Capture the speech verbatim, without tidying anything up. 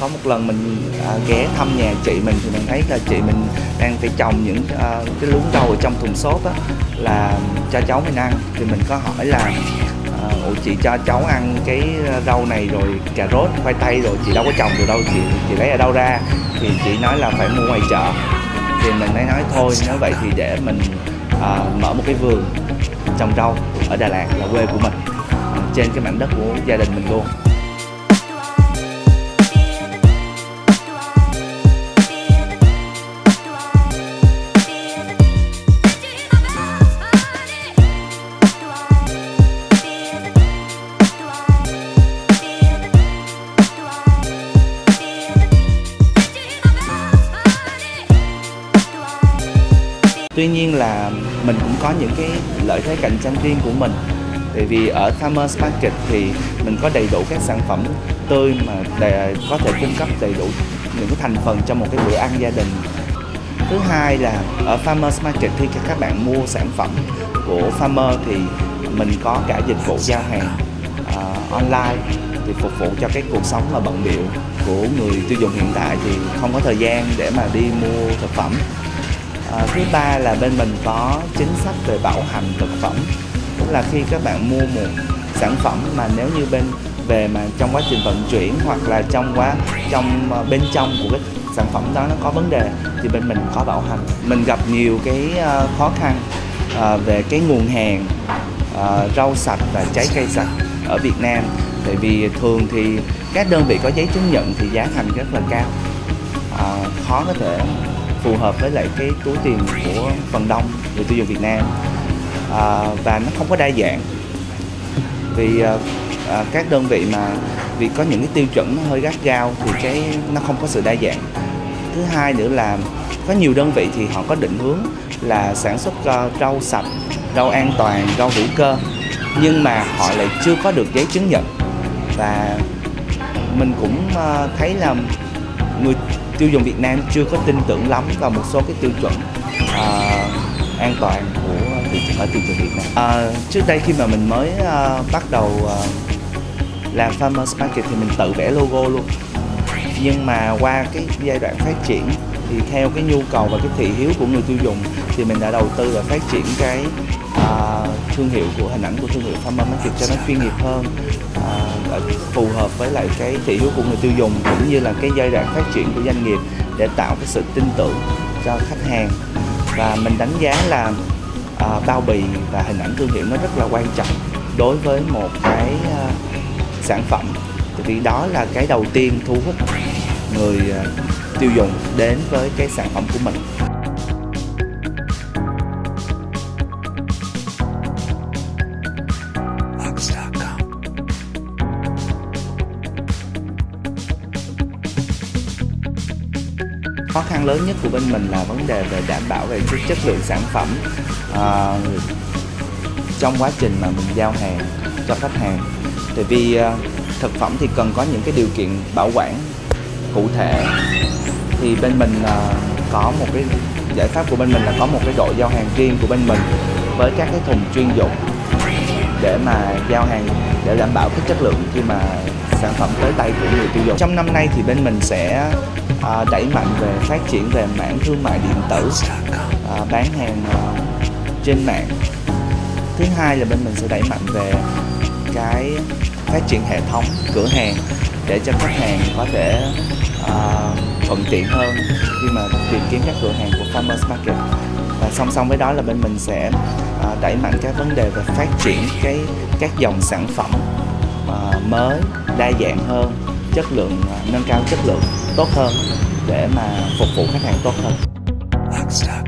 Có một lần mình à, ghé thăm nhà chị mình thì mình thấy là chị mình đang phải trồng những à, cái luống rau ở trong thùng xốp á, là cho cháu mình ăn. Thì mình có hỏi là à, ủa chị cho cháu ăn cái rau này rồi cà rốt, khoai tây rồi chị đâu có trồng được đâu, chị chị lấy ở đâu ra? Thì chị nói là phải mua ngoài chợ. Thì mình mới nói thôi nếu vậy thì để mình à, mở một cái vườn trồng rau ở Đà Lạt là quê của mình, trên cái mảnh đất của gia đình mình luôn. Tuy nhiên là mình cũng có những cái lợi thế cạnh tranh riêng của mình. Tại vì ở Farmers Market thì mình có đầy đủ các sản phẩm tươi mà để có thể cung cấp đầy đủ những cái thành phần cho một cái bữa ăn gia đình. Thứ hai là ở Farmers Market khi các bạn mua sản phẩm của farmer thì mình có cả dịch vụ giao hàng uh, online thì phục vụ cho cái cuộc sống mà bận bịu của người tiêu dùng hiện tại thì không có thời gian để mà đi mua thực phẩm. À, thứ ba là bên mình có chính sách về bảo hành thực phẩm, tức là khi các bạn mua một sản phẩm mà nếu như bên về mà trong quá trình vận chuyển hoặc là trong quá trong bên trong của cái sản phẩm đó nó có vấn đề thì bên mình có bảo hành. Mình gặp nhiều cái uh, khó khăn uh, về cái nguồn hàng uh, rau sạch và trái cây sạch ở Việt Nam, tại vì thường thì các đơn vị có giấy chứng nhận thì giá thành rất là cao, uh, khó có thể phù hợp với lại cái túi tiền của phần đông người tiêu dùng Việt Nam, à, và nó không có đa dạng vì à, các đơn vị mà vì có những cái tiêu chuẩn nó hơi gắt gao thì cái nó không có sự đa dạng. Thứ hai nữa là có nhiều đơn vị thì họ có định hướng là sản xuất uh, rau sạch, rau an toàn, rau hữu cơ, nhưng mà họ lại chưa có được giấy chứng nhận, và mình cũng uh, thấy là người tiêu dùng Việt Nam chưa có tin tưởng lắm vào một số cái tiêu chuẩn uh, an toàn của thị trường ở thị trường Việt Nam. Uh, trước đây khi mà mình mới uh, bắt đầu uh, làm Farmers Market thì mình tự vẽ logo luôn, nhưng mà qua cái giai đoạn phát triển thì theo cái nhu cầu và cái thị hiếu của người tiêu dùng thì mình đã đầu tư và phát triển cái uh, thương hiệu của hình ảnh của thương hiệu Farmers Market cho nó chuyên nghiệp hơn, uh, phù hợp với lại cái thị hiếu của người tiêu dùng cũng như là cái giai đoạn phát triển của doanh nghiệp để tạo cái sự tin tưởng cho khách hàng. Và mình đánh giá là uh, bao bì và hình ảnh thương hiệu nó rất là quan trọng đối với một cái uh, sản phẩm, tại vì đó là cái đầu tiên thu hút người uh, tiêu dùng đến với cái sản phẩm của mình. Khó khăn lớn nhất của bên mình là vấn đề về đảm bảo về cái chất lượng sản phẩm à, trong quá trình mà mình giao hàng cho khách hàng. Tại vì à, thực phẩm thì cần có những cái điều kiện bảo quản cụ thể, thì bên mình à, có một cái giải pháp của bên mình là có một cái đội giao hàng riêng của bên mình với các cái thùng chuyên dụng để mà giao hàng, để đảm bảo cái chất lượng khi mà sản phẩm tới tay của người tiêu dùng. Trong năm nay thì bên mình sẽ à, đẩy mạnh về phát triển về mảng thương mại điện tử, à, bán hàng à, trên mạng. Thứ hai là bên mình sẽ đẩy mạnh về cái phát triển hệ thống cửa hàng để cho khách hàng có thể à, thuận tiện hơn khi mà tìm kiếm các cửa hàng của Farmers Market. Và song song với đó là bên mình sẽ à, đẩy mạnh các vấn đề về phát triển cái các dòng sản phẩm à, mới, đa dạng hơn, chất lượng à, nâng cao chất lượng tốt hơn để mà phục vụ khách hàng tốt hơn.